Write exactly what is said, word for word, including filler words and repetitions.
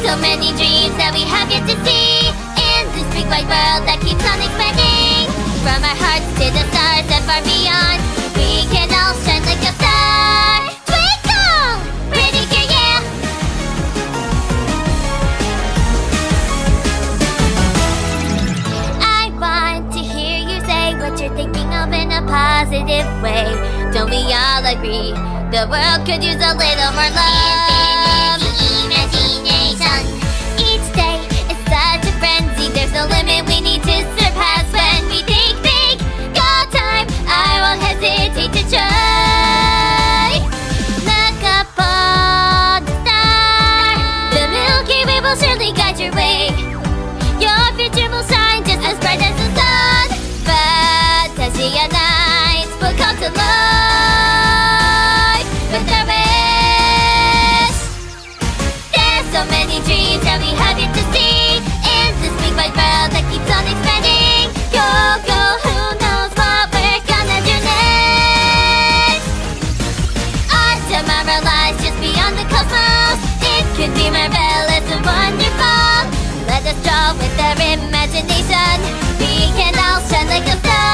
So many dreams that we have yet to see in this big wide world that keeps on expanding. From our hearts to the stars and far beyond, we can all shine like a star. Twinkle! Pretty clear, yeah! I want to hear you say what you're thinking of in a positive way. Don't we all agree the world could use a little more love? Imagination. Each day is such a frenzy. There's no limit we need to surpass when we think big. Go time, I won't hesitate to try. Look up on the star. The Milky Way will surely guide your way. Your future will shine just as bright as the sun. Fantasia nights will come to life with our wish. There's so many dreams that we have yet to see in this big wide world that keeps on expanding. Go, go, who knows what we're gonna do next? Our tomorrow lies just beyond the cosmos. It could be marvelous and wonderful. Let us draw with our imagination. We can all shine like a star.